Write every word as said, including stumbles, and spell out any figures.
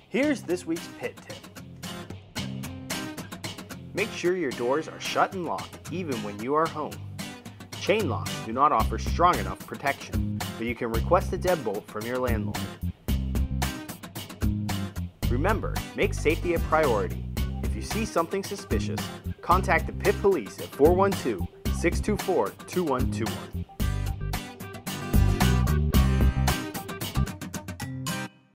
Here's this week's Pitt tip. Make sure your doors are shut and locked even when you are home. Chain locks do not offer strong enough protection, but you can request a deadbolt from your landlord. Remember, make safety a priority. If you see something suspicious, contact the Pitt Police at four one two, six two four, two one two one.